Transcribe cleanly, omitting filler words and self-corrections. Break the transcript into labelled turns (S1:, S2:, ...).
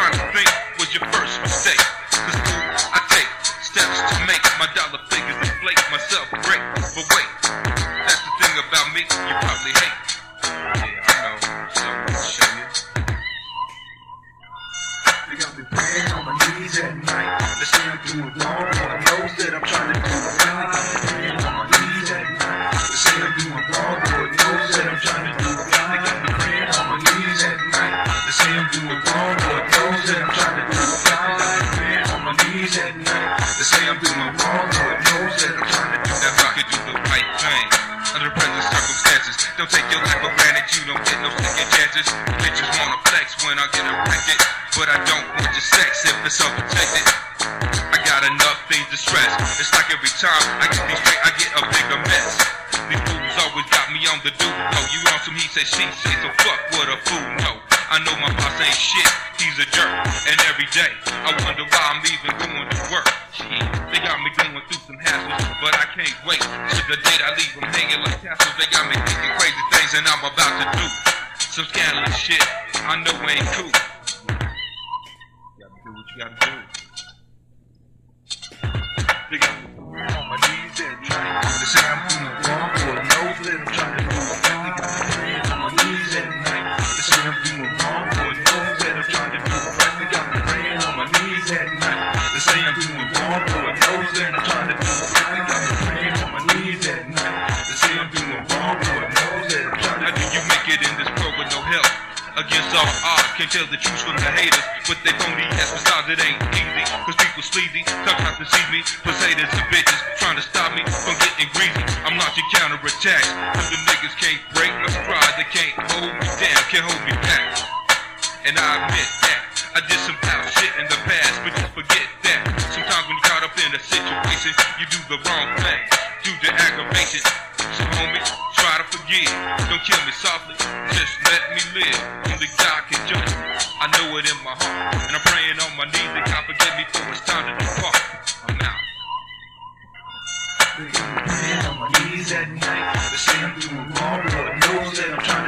S1: trying to think was your first mistake. Cause I take steps to make my dollar figures inflate myself great. But wait, that's the thing about me you probably hate. Yeah, I know, so I'll show you. They got me praying on my knees at night. They say I'm doing wrong, but I know that I'm trying to do right. Praying on my knees at night. They say I'm doing wrong, but I know that I'm trying to do right. They got me praying on my knees at night. They say I'm doing wrong, but I know that I'm trying to do right. Praying on my knees at night. They say I'm doing wrong, but I know that I'm trying to do that. I could do the right thing under present circumstances. Don't take your life for granted. You don't get no second chances. Bitches wanna flex when I get erected, but I don't want your sex if it's unprotected. I got enough things to stress. It's like every time I get these straight, I get a bigger mess. These fools always got me on the do. No, you on some he say, she say, so fuck what a fool know. I know my boss ain't shit, he's a jerk. And every day, I wonder why I'm even going to work. Shit, they got me going through some hassles, but I can't wait to the date I leave them hanging like tassels. They got me thinking crazy things and I'm about to do some scandalous shit I know ain't cool. You gotta do what you gotta do. They got me on my knees at night. They say I'm doing wrong, Lord knows that I'm trying to do right. They got me praying on my knees at night. They say I'm doing wrong, Lord knows that I'm trying to do right. They got me praying on my knees at night. They say I'm doing wrong, Lord knows that I'm trying to do right. They got me praying on my knees at night. They say I'm doing wrong, Lord knows that I'm trying to do right. How do you make it in this world with no help? Against all odds, can't tell the truth from the haters. But they phony ass besides it ain't easy. Cause people sleazy, come out to see me. Potatoes and bitches trying to stop me from getting greasy. I'm launching counterattacks. Cause the niggas can't break my stride. They can't hold me down, can't hold me back. And I admit that I did some foul shit in the past, but just forget that. Sometimes when you're caught up in a situation, you do the wrong thing due to aggravation. So homie, try to forgive. Don't kill me softly, just let me live. Only God can judge me, I know it in my heart. And I'm praying on my knees that God forgive me for it's time to depart. I'm out. They got me praying on my knees at night. They say I'm doing wrong, Lord knows that I'm trying to